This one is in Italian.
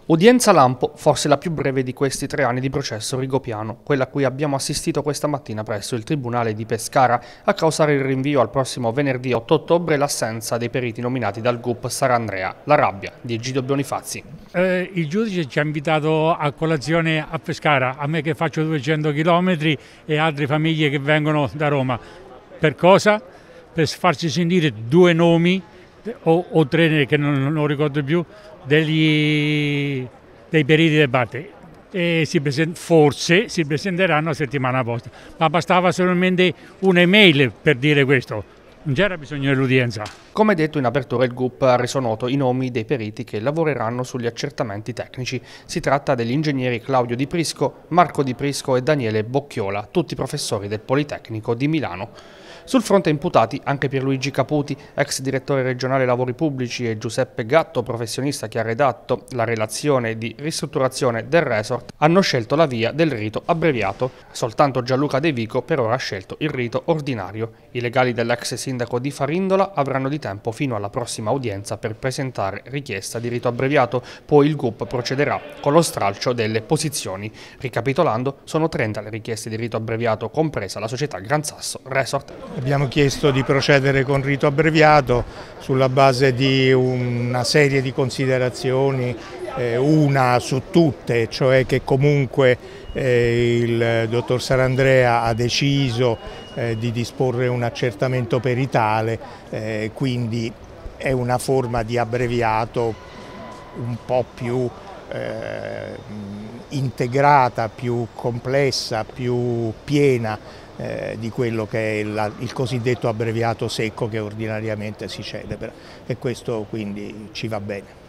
Udienza lampo, forse la più breve di questi 3 anni di processo rigopiano, quella a cui abbiamo assistito questa mattina presso il Tribunale di Pescara a causare il rinvio al prossimo venerdì 8 ottobre e l'assenza dei periti nominati dal GUP Sarandrea. La rabbia di Egidio Bonifazzi. Il giudice ci ha invitato a colazione a Pescara, a me che faccio 200 km e altre famiglie che vengono da Roma. Per cosa? Per farci sentire 2 nomi o 3 che non ricordo più dei periti del parte e forse si presenteranno la settimana prossima, ma bastava solamente un'email per dire questo, non c'era bisogno dell'udienza. Come detto in apertura, il GUP ha reso noto i nomi dei periti che lavoreranno sugli accertamenti tecnici. Si tratta degli ingegneri Claudio Di Prisco, Marco Di Prisco e Daniele Bocchiola, tutti professori del Politecnico di Milano. Sul fronte imputati anche Pierluigi Caputi, ex direttore regionale lavori pubblici, e Giuseppe Gatto, professionista che ha redatto la relazione di ristrutturazione del resort, hanno scelto la via del rito abbreviato. Soltanto Gianluca De Vico per ora ha scelto il rito ordinario. I legali dell'ex sindaco di Farindola avranno di tempo fino alla prossima udienza per presentare richiesta di rito abbreviato, poi il GUP procederà con lo stralcio delle posizioni. Ricapitolando, sono 30 le richieste di rito abbreviato, compresa la società Gran Sasso Resort. Abbiamo chiesto di procedere con rito abbreviato sulla base di una serie di considerazioni, una su tutte, cioè che comunque il dottor Sarandrea ha deciso di disporre un accertamento peritale, quindi è una forma di abbreviato un po' più integrata, più complessa, più piena di quello che è il cosiddetto abbreviato secco che ordinariamente si celebra, e questo quindi ci va bene.